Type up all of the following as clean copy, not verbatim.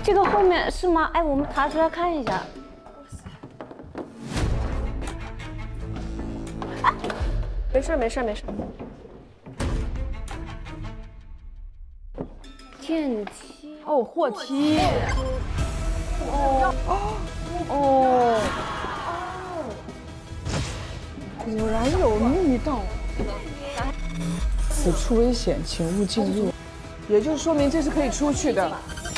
这个后面是吗？哎，我们查出来看一下。 哎，没事没事没事。 电梯。 哦，货梯。 果然有密道。此处危险，请勿进入。也就说明这是可以出去的。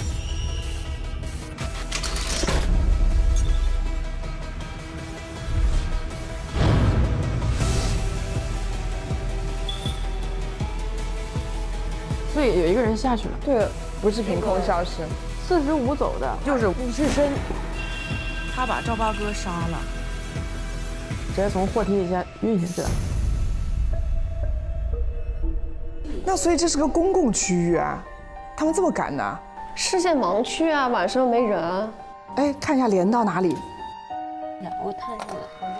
所以有一个人下去了， 对，不是凭空消失。 45走的，就是不是身。他把赵八哥杀了，直接从货梯底下运下去了。 那所以这是个公共区域啊，他们这么赶呢？ 视线盲区啊，晚上没人。 哎，看一下连到哪里？ 我看一下，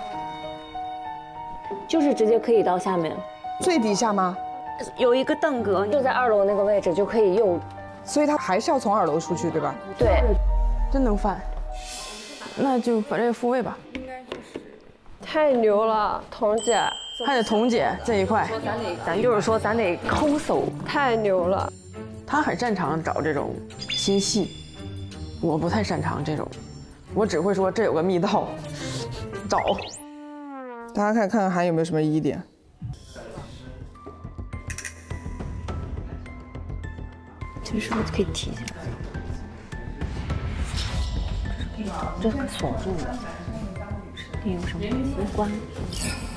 就是直接可以到下面， 最底下吗？ 有一个凳格，就在2楼那个位置就可以右。 所以他还是要从2楼出去，对吧？ 对， 真能翻，那就把这个复位吧。 太牛了，彤姐， 还得彤姐这一块， 咱就是说咱得抠搜， 太牛了。 他很擅长找这种心戏，我不太擅长这种，我只会说这有个密道，找。 大家看看还有没有什么疑点？ 这是不是可以提起来？这个锁住了，这有什么机关？